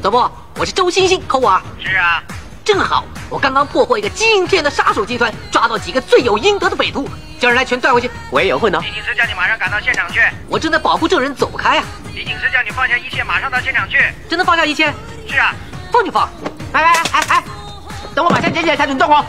走不？我是周星星，扣我啊！ 是啊， 正好我刚刚破获一个惊天的杀手集团，抓到几个罪有应得的匪徒，叫人来全带回去。我也有份呢。 李警司叫你马上赶到现场去。 我正在保护证人，走不开啊。 李警司叫你放下一切，马上到现场去。 真的放下一切？ 是啊， 放就放。哎，等我把枪捡起来才准动哦。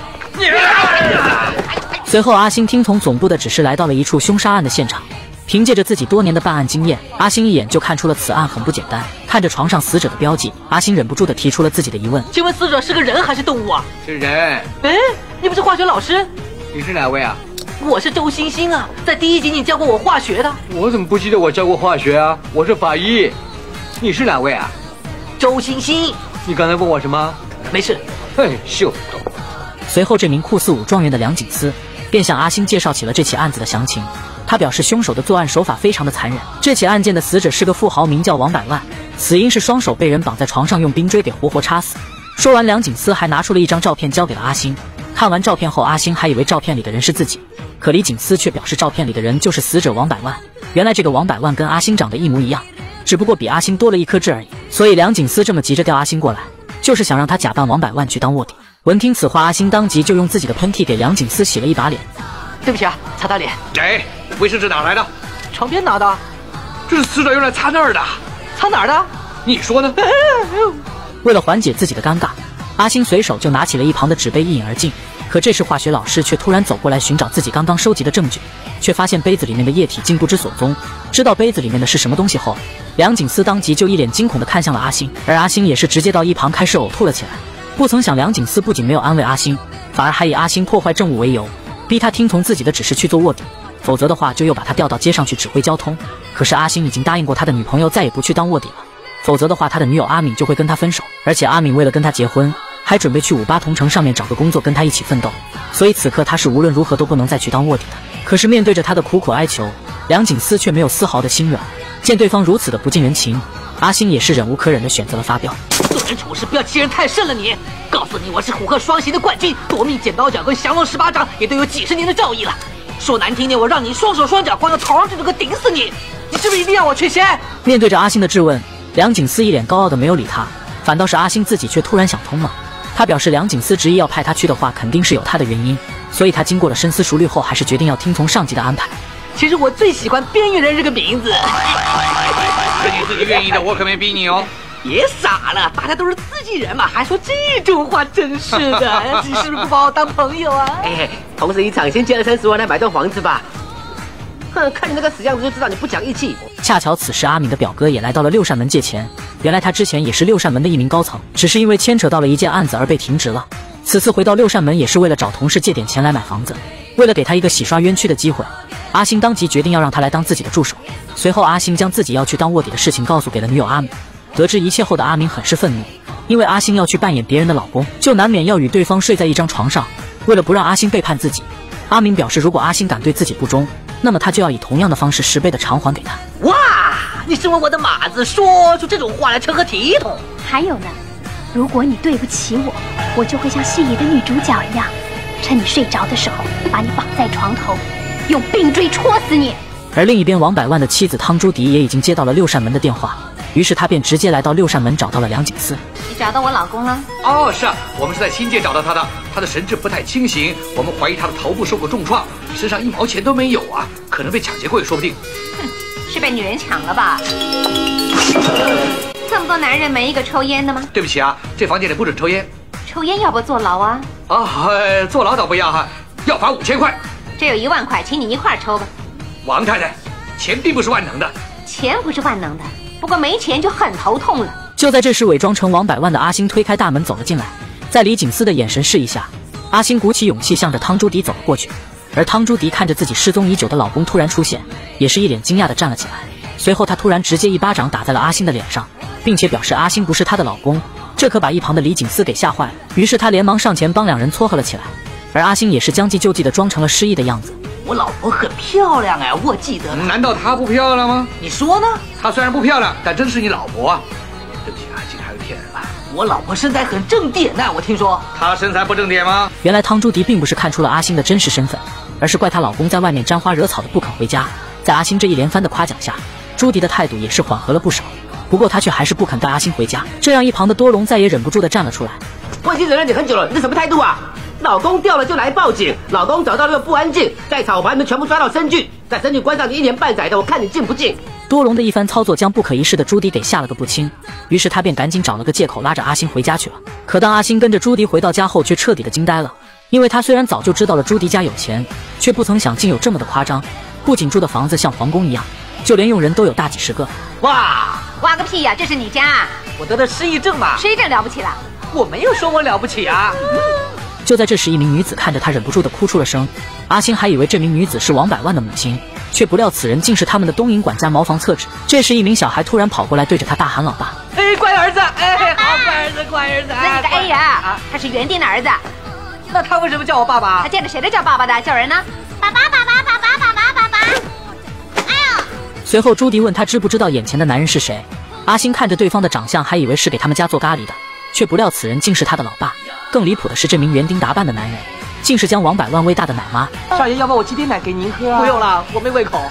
随后，阿星听从总部的指示，来到了一处凶杀案的现场。凭借着自己多年的办案经验，阿星一眼就看出了此案很不简单。看着床上死者的标记，阿星忍不住地提出了自己的疑问： 请问死者是个人还是动物啊？ 是人。 哎，你不是化学老师？ 你是哪位啊？ 我是周星星啊，在第1集你教过我化学的。 我怎么不记得我教过化学啊？我是法医。你是哪位啊？ 周星星。 你刚才问我什么？ 没事。 嘿，秀逗。 随后，这名酷似武状元的梁警司便向阿星介绍起了这起案子的详情。他表示，凶手的作案手法非常的残忍。这起案件的死者是个富豪，名叫王百万，死因是双手被人绑在床上，用冰锥给活活插死。说完，梁警司还拿出了一张照片交给了阿星。看完照片后，阿星还以为照片里的人是自己，可李警司却表示照片里的人就是死者王百万。原来这个王百万跟阿星长得一模一样，只不过比阿星多了一颗痣而已。所以梁警司这么急着调阿星过来，就是想让他假扮王百万去当卧底。闻听此话，阿星当即就用自己的喷嚏给梁警司洗了一把脸。 对不起啊，擦打脸。 哎，卫生纸哪来的？ 床边拿的。 这是死者用来擦那儿的。 擦哪儿的？ 你说呢？ 为了缓解自己的尴尬，阿星随手就拿起了一旁的纸杯一饮而尽。可这时化学老师却突然走过来寻找自己刚刚收集的证据，却发现杯子里面的液体竟不知所踪。知道杯子里面的是什么东西后，梁警司当即就一脸惊恐地看向了阿星，而阿星也是直接到一旁开始呕吐了起来。不曾想梁警司不仅没有安慰阿星，反而还以阿星破坏证物为由，逼他听从自己的指示去做卧底，否则的话就又把他调到街上去指挥交通。可是阿星已经答应过他的女朋友再也不去当卧底了，否则的话他的女友阿敏就会跟他分手，而且阿敏为了跟他结婚，还准备去58同城上面找个工作跟他一起奋斗，所以此刻他是无论如何都不能再去当卧底的。可是面对着他的苦苦哀求，梁警司却没有丝毫的心软。见对方如此的不近人情，阿星也是忍无可忍的选择了发飙。 做人处事不要欺人太甚了你！告诉你，我是虎鹤双形的冠军，夺命剪刀脚跟降龙18掌也都有几十年的造诣了。说难听点，我让你双手双脚光着头上就能够顶死你！你是不是一定要我去先？ 面对着阿星的质问，梁警司一脸高傲的没有理他，反倒是阿星自己却突然想通了。他表示梁警司执意要派他去的话，肯定是有他的原因，所以他经过了深思熟虑后，还是决定要听从上级的安排。 其实我最喜欢边缘人这个名字。 是你自己愿意的，我可没逼你哦。 别傻了，大家都是自己人嘛，还说这种话，真是的！你是不是不把我当朋友啊？ 哎，同时一场，先借了30万来买栋房子吧。哼，看你那个死样子就知道你不讲义气。 恰巧此时阿敏的表哥也来到了六扇门借钱，原来他之前也是六扇门的一名高层，只是因为牵扯到了一件案子而被停职了。此次回到六扇门也是为了找同事借点钱来买房子，为了给他一个洗刷冤屈的机会，阿星当即决定要让他来当自己的助手。随后阿星将自己要去当卧底的事情告诉给了女友阿敏。得知一切后的阿明很是愤怒，因为阿星要去扮演别人的老公，就难免要与对方睡在一张床上。为了不让阿星背叛自己，阿明表示如果阿星敢对自己不忠，那么他就要以同样的方式10倍的偿还给他。 哇，你身为我的马子，说出这种话来成何体统？ 还有呢，如果你对不起我，我就会像戏里的女主角一样，趁你睡着的时候把你绑在床头，用冰锥戳死你。 而另一边，王百万的妻子汤朱迪也已经接到了六扇门的电话，于是他便直接来到六扇门，找到了梁警司。 你找到我老公了？ 哦，是啊，我们是在新界找到他的，他的神志不太清醒，我们怀疑他的头部受过重创，身上1毛钱都没有啊，可能被抢劫过也说不定。 哼，是被女人抢了吧？这么多男人没一个抽烟的吗？ 对不起啊，这房间里不准抽烟。 抽烟要不坐牢啊？ 坐牢倒不要哈，要罚5000块。 这有1万块，请你一块抽吧。 王太太，钱并不是万能的。 钱不是万能的，不过没钱就很头痛了。 就在这时，伪装成王百万的阿星推开大门走了进来，在李警司的眼神示意下，阿星鼓起勇气向着汤朱迪走了过去。而汤朱迪看着自己失踪已久的老公突然出现，也是一脸惊讶地站了起来。随后他突然直接一巴掌打在了阿星的脸上，并且表示阿星不是他的老公，这可把一旁的李警司给吓坏了。于是他连忙上前帮两人撮合了起来，而阿星也是将计就计地装成了失忆的样子。 我老婆很漂亮哎，我记得。 难道她不漂亮吗？ 你说呢？ 她虽然不漂亮，但真是你老婆啊。对不起啊，竟然还有骗人了。 我老婆身材很正点的，我听说。 她身材不正点吗？ 原来汤朱迪并不是看出了阿星的真实身份，而是怪她老公在外面沾花惹草的不肯回家。在阿星这一连番的夸奖下，朱迪的态度也是缓和了不少。 不过他却还是不肯带阿星回家，这让一旁的多隆再也忍不住的站了出来。 我已经忍了你很久了，你这什么态度啊？老公掉了就来报警，老公找到了又不安静，在草盘们全部抓到生菌，在生菌关上你1年半载的，我看你进不进？ 多隆的一番操作将不可一世的朱迪给吓了个不轻，于是他便赶紧找了个借口拉着阿星回家去了。可当阿星跟着朱迪回到家后，却彻底的惊呆了，因为他虽然早就知道了朱迪家有钱，却不曾想竟有这么的夸张，不仅住的房子像皇宫一样，就连佣人都有大几十个。 哇， 挖个屁呀！这是你家？ 我得的失忆症嘛。 失忆症了不起了？ 我没有说我了不起啊。 就在这时，一名女子看着他忍不住的哭出了声。阿星还以为这名女子是王百万的母亲，却不料此人竟是他们的东营管家茅房厕纸。这时一名小孩突然跑过来对着他大喊老爸。 哎，乖儿子，哎，好乖儿子，乖儿子。 那你个 A 呀，他是园丁的儿子。 那他为什么叫我爸爸？ 他见着谁都叫爸爸的，叫人呢？爸爸爸爸爸爸爸爸爸爸。哎呀！ 随后朱迪问他知不知道眼前的男人是谁。阿星看着对方的长相，还以为是给他们家做咖喱的，却不料此人竟是他的老爸。更离谱的是，这名园丁打扮的男人竟是将王百万喂大的奶妈。 少爷，要不我沏点奶给您喝啊？不用了，我没胃口。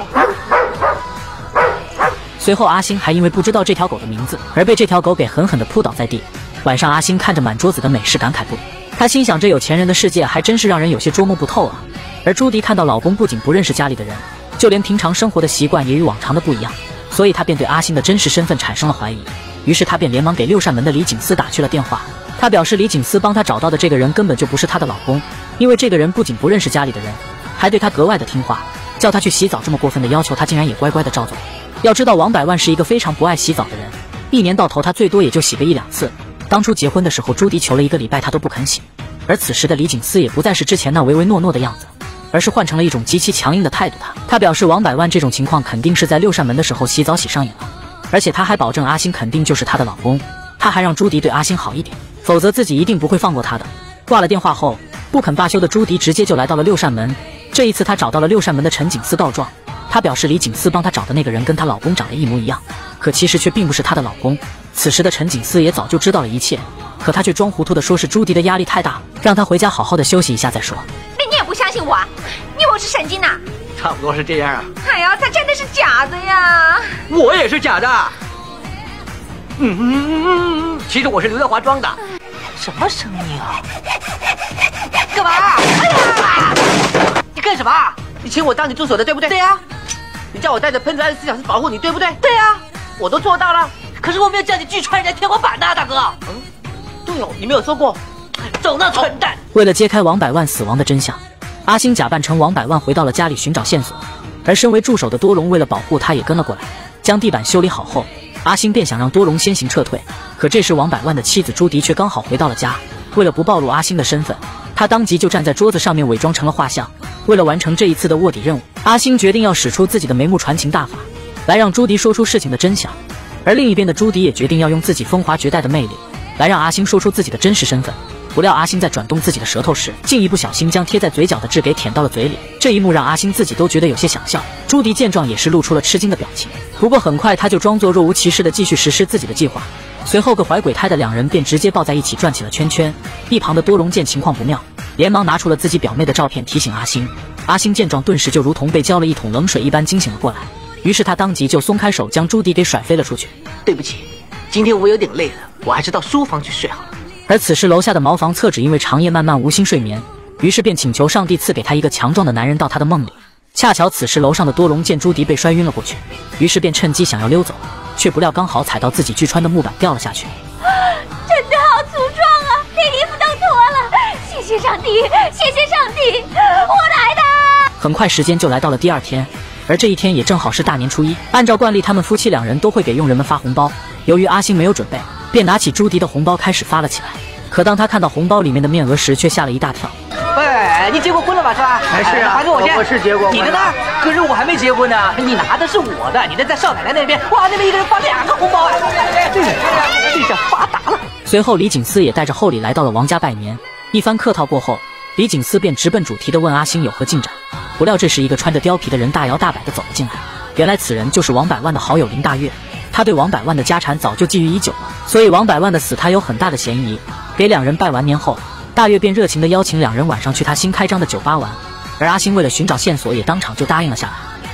随后阿星还因为不知道这条狗的名字而被这条狗给狠狠地扑倒在地。晚上阿星看着满桌子的美食感慨不已，他心想这有钱人的世界还真是让人有些捉摸不透啊。而朱迪看到老公不仅不认识家里的人，就连平常生活的习惯也与往常的不一样，所以他便对阿星的真实身份产生了怀疑。于是他便连忙给六扇门的李景思打去了电话。他表示李景思帮他找到的这个人根本就不是他的老公，因为这个人不仅不认识家里的人，还对他格外的听话，叫他去洗澡这么过分的要求他竟然也乖乖的照做。要知道王百万是一个非常不爱洗澡的人，一年到头他最多也就洗个1-2次。当初结婚的时候，朱迪求了1个礼拜他都不肯洗，而此时的李景思也不再是之前那唯唯诺诺的样子，而是换成了一种极其强硬的态度。他表示王百万这种情况肯定是在六扇门的时候洗澡洗上瘾了，而且他还保证阿星肯定就是他的老公，他还让朱迪对阿星好一点，否则自己一定不会放过他的。挂了电话后，不肯罢休的朱迪直接就来到了六扇门。这一次他找到了六扇门的陈景思告状，他表示李景思帮他找的那个人跟她老公长得一模一样，可其实却并不是她的老公。此时的陈景思也早就知道了一切，可他却装糊涂的说是朱迪的压力太大，让他回家好好的休息一下再说。 你也不相信我？你以为我是神经呐？ 差不多是这样啊。 哎呀，他真的是假的呀！ 我也是假的。其实我是刘德华装的。什么声音啊？干嘛？哎呀！你干什么？ 你请我当你助手的，对不对？ 对呀。 你叫我带着喷子24小时保护你，对不对？ 对呀。 我都做到了。 可是我没有叫你锯穿人家天花板的，大哥。 对哦，你没有说过。 走那蠢蛋！ 为了揭开王百万死亡的真相，阿星假扮成王百万回到了家里寻找线索，而身为助手的多隆为了保护他也跟了过来。将地板修理好后，阿星便想让多隆先行撤退，可这时王百万的妻子朱迪却刚好回到了家。为了不暴露阿星的身份，他当即就站在桌子上面伪装成了画像。为了完成这一次的卧底任务，阿星决定要使出自己的眉目传情大法，来让朱迪说出事情的真相。而另一边的朱迪也决定要用自己风华绝代的魅力，来让阿星说出自己的真实身份。不料阿星在转动自己的舌头时，竟一不小心将贴在嘴角的痣给舔到了嘴里。这一幕让阿星自己都觉得有些想笑。朱迪见状也是露出了吃惊的表情，不过很快他就装作若无其事的继续实施自己的计划。随后个怀鬼胎的两人便直接抱在一起转起了圈圈。一旁的多隆见情况不妙，连忙拿出了自己表妹的照片提醒阿星。阿星见状顿时就如同被浇了一桶冷水一般惊醒了过来，于是他当即就松开手将朱迪给甩飞了出去。 对不起，今天我有点累了，我还是到书房去睡好了。 而此时楼下的茅房厕纸因为长夜漫漫无心睡眠，于是便请求上帝赐给他一个强壮的男人到他的梦里。恰巧此时楼上的多隆见朱迪被摔晕了过去，于是便趁机想要溜走，却不料刚好踩到自己锯穿的木板掉了下去。 真的好粗壮啊，连衣服都脱了！谢谢上帝，谢谢上帝，我来的。 很快时间就来到了第二天，而这一天也正好是大年初一。按照惯例，他们夫妻两人都会给佣人们发红包。由于阿星没有准备，便拿起朱迪的红包开始发了起来。可当他看到红包里面的面额时，却吓了一大跳。 喂，你结过婚了吧？是吧？ 是啊， 还给我先。 我是结过婚。 你的呢？可是我还没结婚呢。你拿的是我的，你的在少奶奶那边。哇，那边一个人发2个红包啊！这下发达了。 随后李景思也带着厚礼来到了王家拜年。一番客套过后，李景思便直奔主题的问阿星有何进展。不料这时一个穿着貂皮的人大摇大摆地走了进来，原来此人就是王百万的好友林大月。他对王百万的家产早就觊觎已久了，所以王百万的死他有很大的嫌疑。给两人拜完年后，大月便热情地邀请两人晚上去他新开张的酒吧玩，而阿星为了寻找线索也当场就答应了下来。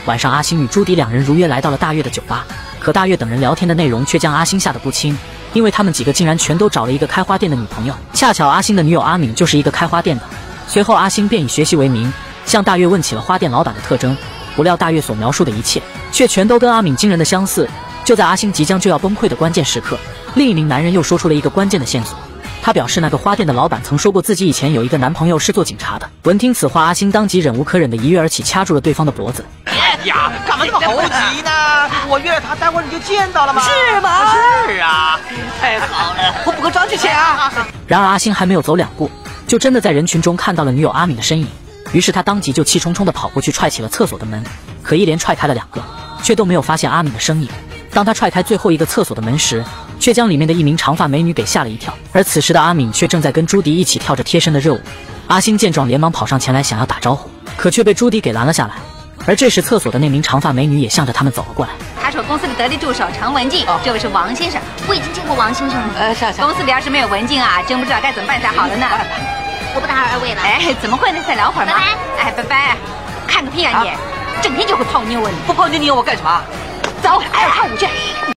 晚上，阿星与朱迪两人如约来到了大月的酒吧，可大月等人聊天的内容却将阿星吓得不轻，因为他们几个竟然全都找了一个开花店的女朋友，恰巧阿星的女友阿敏就是一个开花店的。随后，阿星便以学习为名，向大月问起了花店老板的特征，不料大月所描述的一切，却全都跟阿敏惊人的相似。就在阿星即将就要崩溃的关键时刻，另一名男人又说出了一个关键的线索。他表示那个花店的老板曾说过自己以前有一个男朋友是做警察的。闻听此话，阿星当即忍无可忍的一跃而起，掐住了对方的脖子。 哎呀，干嘛这么猴急呢？我约了他，待会儿你就见到了吗？ 是吗？ 是啊， 太好了，我补个妆去钱啊！ 然而阿星还没有走两步，就真的在人群中看到了女友阿敏的身影。于是他当即就气冲冲地跑过去踹起了厕所的门，可一连踹开了2个，却都没有发现阿敏的身影。当他踹开最后一个厕所的门时，却将里面的一名长发美女给吓了一跳。而此时的阿敏却正在跟朱迪一起跳着贴身的热舞。阿星见状连忙跑上前来想要打招呼，可却被朱迪给拦了下来。而这时厕所的那名长发美女也向着他们走了过来。 他是我公司的得力助手程文静，这位是王先生，我已经见过王先生了。 是。 公司里要是没有文静啊，真不知道该怎么办才好了呢。 我不打扰2位了。 哎，怎么会呢？再聊会儿嘛。拜拜。哎，拜拜。看个屁啊你！整天就会泡妞啊你！ 不泡妞你要我干什么？ 走，还有跳舞去。